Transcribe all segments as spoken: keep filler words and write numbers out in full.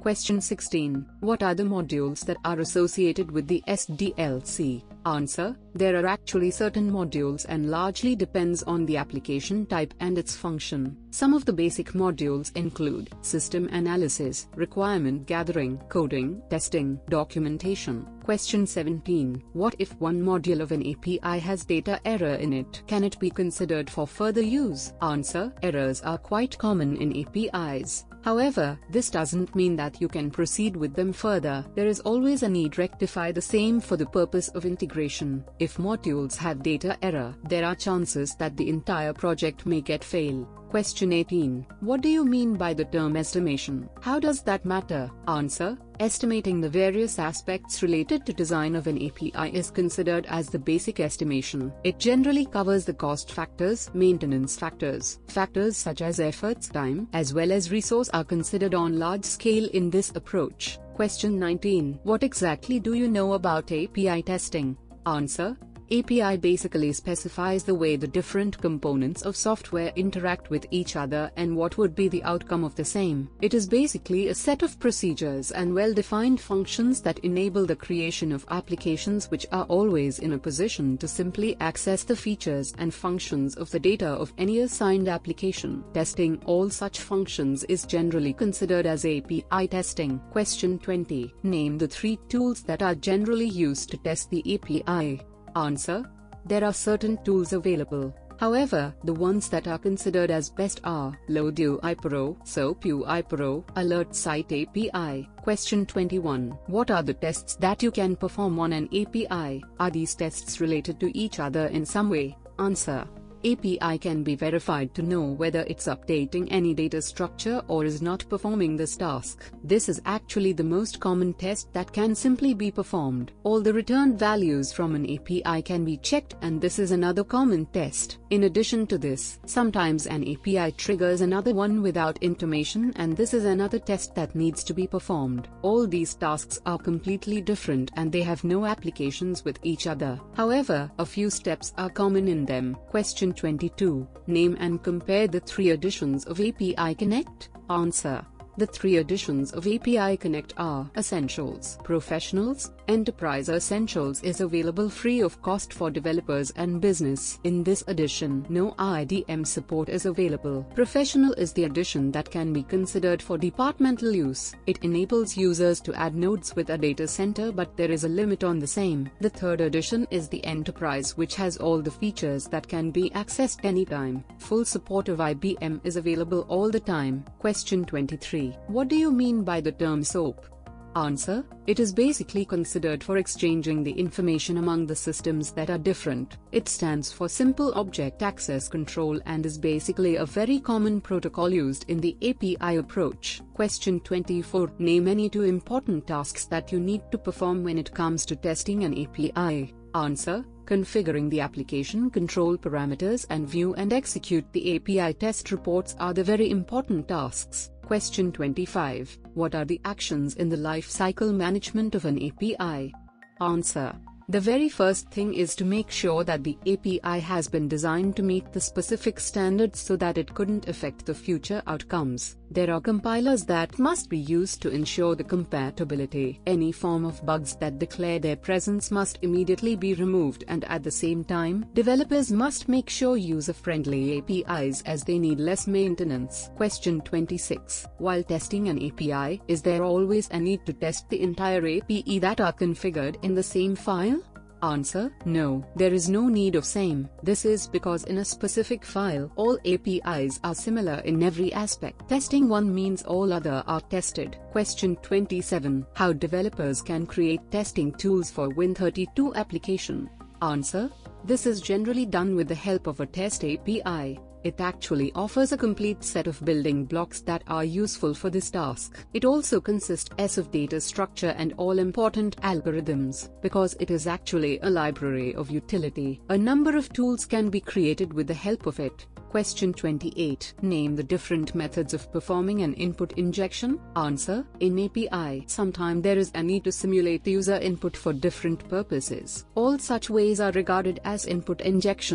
Question sixteen. What are the modules that are associated with the S D L C? Answer: there are actually certain modules and largely depends on the application type and its function. Some of the basic modules include system analysis, requirement gathering, coding, testing, documentation. Question seventeen. What if one module of an A P I has data error in it? Can it be considered for further use? Answer: errors are quite common in A P Is. However, this doesn't mean that you can proceed with them further. There is always a need to rectify the same for the purpose of integration. If modules have data error, there are chances that the entire project may get fail. Question eighteen. What do you mean by the term estimation? How does that matter? Answer: estimating the various aspects related to design of an A P I is considered as the basic estimation. It generally covers the cost factors, maintenance factors, factors such as efforts, time, as well as resource are considered on large scale in this approach. Question nineteen. What exactly do you know about A P I testing? Answer: A P I basically specifies the way the different components of software interact with each other and what would be the outcome of the same. It is basically a set of procedures and well-defined functions that enable the creation of applications which are always in a position to simply access the features and functions of the data of any assigned application. Testing all such functions is generally considered as A P I testing. Question twenty. Name the three tools that are generally used to test the A P I. Answer: there are certain tools available. However, the ones that are considered as best are LoadUI-Pro, SoapUI-Pro, AlertSite A P I. Question twenty-one. What are the tests that you can perform on an A P I? Are these tests related to each other in some way? Answer: A P I can be verified to know whether it's updating any data structure or is not performing this task. This is actually the most common test that can simply be performed. All the returned values from an A P I can be checked, and this is another common test. In addition to this, sometimes an A P I triggers another one without intimation, and this is another test that needs to be performed. All these tasks are completely different and they have no applications with each other. However, a few steps are common in them. Question twenty-two. Name and compare the three editions of A P I Connect. Answer: the three editions of A P I Connect are Essentials, Professionals. Enterprise Essentials is available free of cost for developers and business. In this edition, no I D M support is available. Professional is the edition that can be considered for departmental use. It enables users to add nodes with a data center, but there is a limit on the same. The third edition is the Enterprise, which has all the features that can be accessed anytime. Full support of I B M is available all the time. Question twenty-three. What do you mean by the term SOAP? Answer: it is basically considered for exchanging the information among the systems that are different. It stands for Simple Object Access Control and is basically a very common protocol used in the A P I approach. Question twenty-four. Name any two important tasks that you need to perform when it comes to testing an A P I. Answer: configuring the application control parameters and view and execute the A P I test reports are the very important tasks. Question twenty-five. What are the actions in the lifecycle management of an A P I? Answer: the very first thing is to make sure that the A P I has been designed to meet the specific standards so that it couldn't affect the future outcomes. There are compilers that must be used to ensure the compatibility. Any form of bugs that declare their presence must immediately be removed, and at the same time, developers must make sure user-friendly A P Is as they need less maintenance. Question twenty-six. While testing an A P I, is there always a need to test the entire A P I that are configured in the same file? Answer: no, there is no need of same. This is because in a specific file, all A P Is are similar in every aspect. Testing one means all other are tested. Question twenty-seven. How developers can create testing tools for Win thirty-two application? Answer: this is generally done with the help of a test A P I. It actually offers a complete set of building blocks that are useful for this task. It also consists of data structure and all important algorithms. Because it is actually a library of utility, a number of tools can be created with the help of it. Question twenty-eight. Name the different methods of performing an input injection. Answer: in A P I, sometimes there is a need to simulate user input for different purposes. All such ways are regarded as input injection.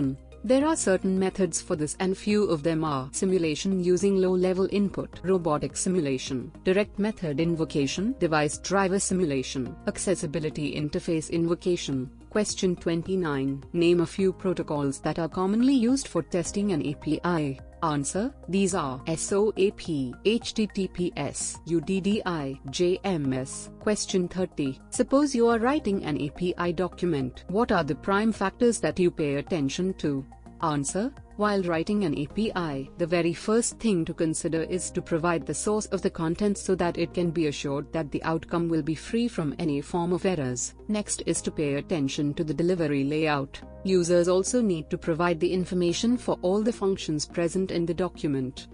There are certain methods for this, and few of them are simulation using low-level input, robotic simulation, direct method invocation, device driver simulation, accessibility interface invocation. Question twenty-nine. Name a few protocols that are commonly used for testing an A P I. Answer: these are SOAP, H T T P S, U D D I, J M S. Question thirty. Suppose you are writing an A P I document. What are the prime factors that you pay attention to? Answer: while writing an A P I, the very first thing to consider is to provide the source of the content so that it can be assured that the outcome will be free from any form of errors. Next is to pay attention to the delivery layout. Users also need to provide the information for all the functions present in the document.